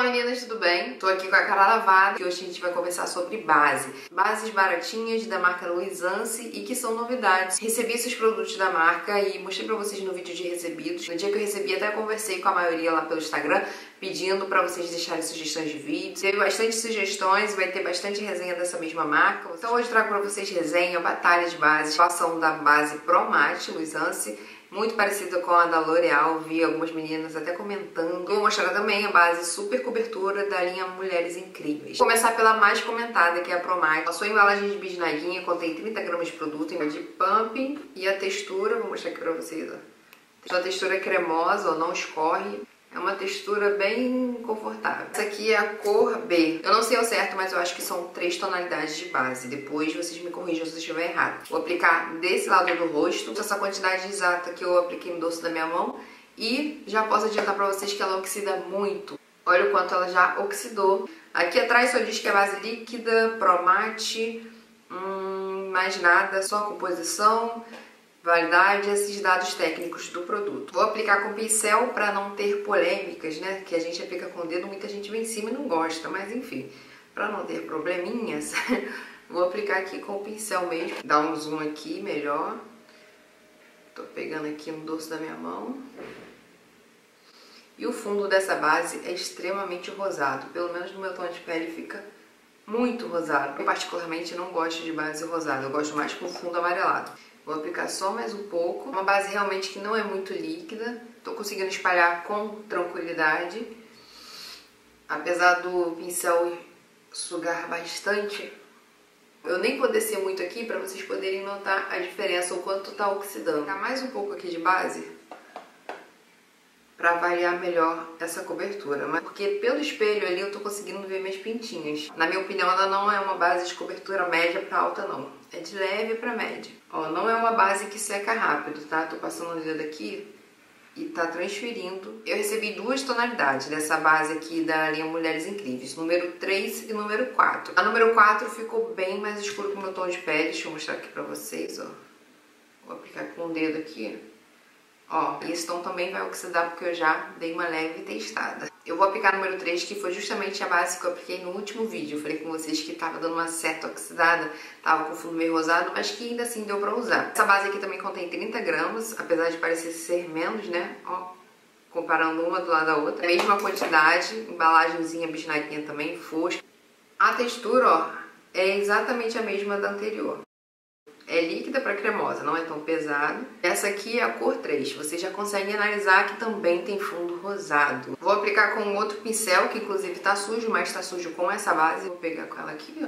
Olá meninas, tudo bem? Tô aqui com a cara lavada e hoje a gente vai conversar sobre bases baratinhas da marca Luisance e que são novidades. Recebi esses produtos da marca e mostrei pra vocês no vídeo de recebidos. No dia que eu recebi até conversei com a maioria lá pelo Instagram pedindo pra vocês deixarem sugestões de vídeos. Teve bastante sugestões, vai ter bastante resenha dessa mesma marca. Então hoje trago pra vocês resenha, batalha de bases, situação da base Pro Matte Luisance, muito parecida com a da L'Oréal, vi algumas meninas até comentando. Vou mostrar também a base super cobertura da linha Mulheres Incríveis. Vou começar pela mais comentada, que é a Pro Matte. A sua embalagem de bisnaguinha contém 30 gramas de produto de pumping e a textura, vou mostrar aqui pra vocês, ó. A textura é cremosa, ó, não escorre. É uma textura bem confortável. Essa aqui é a cor B. Eu não sei ao certo, mas eu acho que são 3 tonalidades de base. Depois vocês me corrijam se eu estiver errado. Vou aplicar desse lado do rosto, essa quantidade exata que eu apliquei no dorso da minha mão. E já posso adiantar pra vocês que ela oxida muito. Olha o quanto ela já oxidou. Aqui atrás só diz que é base líquida, Pro Matte, mais nada, só a composição, validade e esses dados técnicos do produto. Vou aplicar com pincel para não ter polêmicas, né? Que a gente aplica com o dedo, muita gente vem em cima e não gosta, mas enfim, para não ter probleminhas, vou aplicar aqui com o pincel mesmo. Dá um zoom aqui melhor. Tô pegando aqui no dorso da minha mão. E o fundo dessa base é extremamente rosado, pelo menos no meu tom de pele fica muito rosado. Eu particularmente não gosto de base rosada, eu gosto mais com fundo amarelado. Vou aplicar só mais um pouco. Uma base realmente que não é muito líquida. Tô conseguindo espalhar com tranquilidade. Apesar do pincel sugar bastante, eu nem vou descer muito aqui para vocês poderem notar a diferença, o quanto tá oxidando. Vou aplicar mais um pouco aqui de base para avaliar melhor essa cobertura. Mas porque pelo espelho ali eu tô conseguindo ver minhas pintinhas. Na minha opinião, ela não é uma base de cobertura média para alta, não. É de leve para média. Ó, não é uma base que seca rápido, tá? Tô passando o dedo aqui e tá transferindo. Eu recebi 2 tonalidades dessa base aqui da linha Mulheres Incríveis, número 3 e número 4. A número 4 ficou bem mais escuro que o meu tom de pele. Deixa eu mostrar aqui pra vocês, ó. Vou aplicar com o dedo aqui. Ó, e esse tom também vai oxidar porque eu já dei uma leve testada. Eu vou aplicar o número 3, que foi justamente a base que eu apliquei no último vídeo. Eu falei com vocês que tava dando uma certa oxidada, tava com o fundo meio rosado, mas que ainda assim deu pra usar. Essa base aqui também contém 30 gramas, apesar de parecer ser menos, né? Ó, comparando uma do lado da outra. A mesma quantidade, embalagenzinha bisnaguinha também, fosca. A textura, ó, é exatamente a mesma da anterior. É líquida para cremosa, não é tão pesado. Essa aqui é a cor 3. Vocês já conseguem analisar que também tem fundo rosado. Vou aplicar com outro pincel, que inclusive tá sujo, mas tá sujo com essa base. Vou pegar com ela aqui, ó.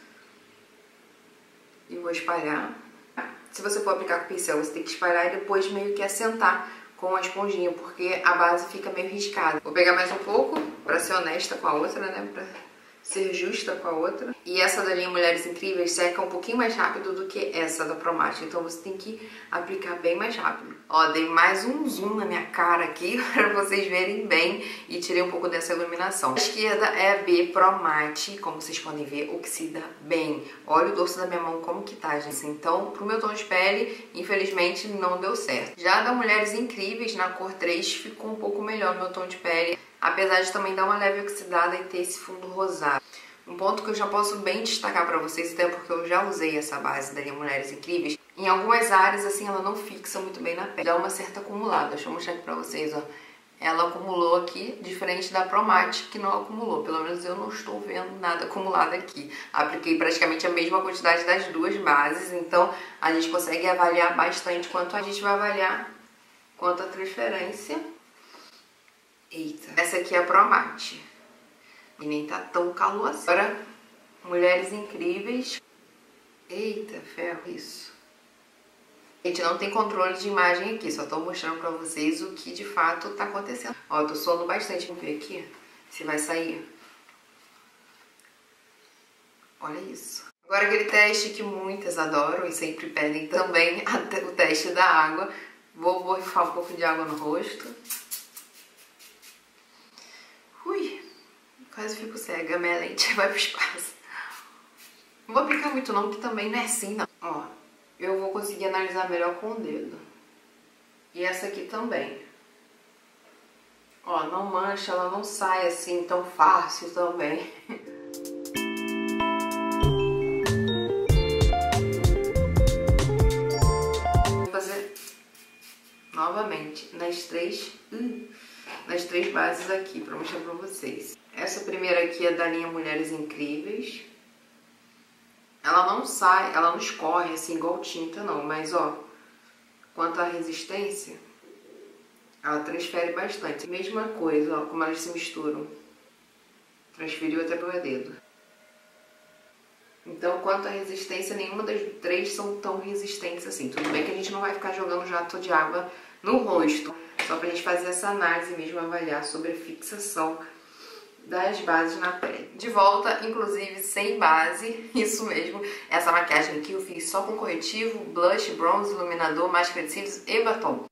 E vou espalhar. Se você for aplicar com pincel, você tem que espalhar e depois meio que assentar com a esponjinha, porque a base fica meio riscada. Vou pegar mais um pouco, pra ser honesta com a outra, né? Pra ser justa com a outra. E essa da linha Mulheres Incríveis seca um pouquinho mais rápido do que essa da Pro Matte, então você tem que aplicar bem mais rápido. Ó, dei mais um zoom na minha cara aqui para vocês verem bem e tirei um pouco dessa iluminação. A esquerda é a B Pro Matte, como vocês podem ver, oxida bem. Olha o dorso da minha mão como que tá, gente. Então, pro meu tom de pele, infelizmente não deu certo. Já a da Mulheres Incríveis, na cor 3, ficou um pouco melhor no meu tom de pele, apesar de também dar uma leve oxidada e ter esse fundo rosado. Um ponto que eu já posso bem destacar pra vocês, até porque eu já usei essa base da linha Mulheres Incríveis, em algumas áreas, assim, ela não fixa muito bem na pele, dá uma certa acumulada. Deixa eu mostrar aqui pra vocês, ó. Ela acumulou aqui, diferente da Pro Matte, que não acumulou. Pelo menos eu não estou vendo nada acumulado aqui. Apliquei praticamente a mesma quantidade das duas bases, então a gente consegue avaliar bastante quanto a gente vai avaliar quanto a transferência. Eita, essa aqui é a Pro Matte. E nem tá tão calor assim. Agora, Mulheres Incríveis. Eita, ferro, isso. Gente, não tem controle de imagem aqui, só tô mostrando pra vocês o que de fato tá acontecendo. Ó, eu tô suando bastante, vamos ver aqui se vai sair. Olha isso. Agora aquele teste que muitas adoram e sempre pedem também, o teste da água. Vou borrifar um pouco de água no rosto. Ui, quase fico cega, minha lente vai pro espaço. Não vou aplicar muito não, porque também não é assim não. Ó, eu vou conseguir analisar melhor com o dedo. E essa aqui também. Ó, Ó, não mancha, ela não sai assim tão fácil também. Vou fazer novamente nas três bases aqui pra mostrar pra vocês. Essa primeira aqui é da linha Mulheres Incríveis. Ela não sai, ela não escorre assim igual tinta não, mas ó, quanto à resistência, ela transfere bastante. Mesma coisa, ó, como elas se misturam. Transferiu até pro meu dedo. Então, quanto à resistência, nenhuma das três são tão resistentes assim. Tudo bem que a gente não vai ficar jogando jato de água no rosto, só pra gente fazer essa análise mesmo, avaliar sobre a fixação das bases na pele. De volta, inclusive sem base, isso mesmo, essa maquiagem aqui eu fiz só com corretivo, blush, bronze, iluminador, máscara de cílios e batom.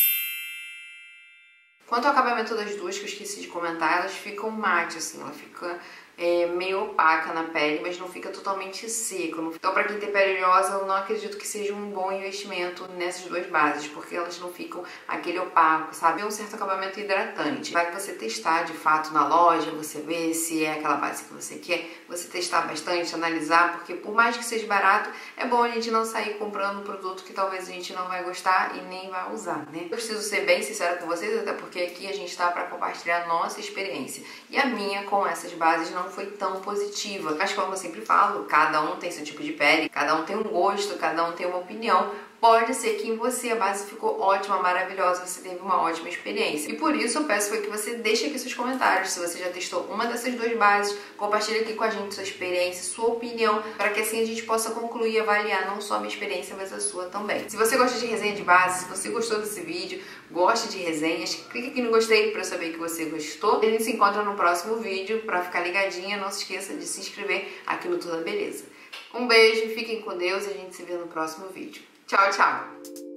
Quanto ao acabamento das duas, que eu esqueci de comentar, elas ficam mate, assim, ela fica meio opaca na pele, mas não fica totalmente seca. Então, pra quem tem pele oleosa, eu não acredito que seja um bom investimento nessas duas bases, porque elas não ficam aquele opaco, sabe? É um certo acabamento hidratante. Vai você testar, de fato, na loja, você ver se é aquela base que você quer, você testar bastante, analisar, porque por mais que seja barato, é bom a gente não sair comprando um produto que talvez a gente não vai gostar e nem vai usar, né? Eu preciso ser bem sincera com vocês, até porque aqui a gente tá pra compartilhar a nossa experiência. E a minha com essas bases não foi tão positiva. Mas como eu sempre falo, cada um tem seu tipo de pele, cada um tem um gosto, cada um tem uma opinião. Pode ser que em você a base ficou ótima, maravilhosa, você teve uma ótima experiência. E por isso eu peço que você deixe aqui seus comentários, se você já testou uma dessas duas bases, compartilhe aqui com a gente sua experiência, sua opinião, para que assim a gente possa concluir e avaliar não só a minha experiência, mas a sua também. Se você gosta de resenha de base, se você gostou desse vídeo, gosta de resenhas, clique aqui no gostei para eu saber que você gostou. A gente se encontra no próximo vídeo. Para ficar ligadinha, não se esqueça de se inscrever aqui no Toda Beleza. Um beijo, fiquem com Deus e a gente se vê no próximo vídeo. Tchau, tchau!